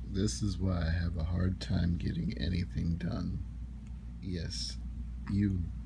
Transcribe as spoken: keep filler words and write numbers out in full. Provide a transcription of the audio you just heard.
This is why I have a hard time getting anything done. Yes, you.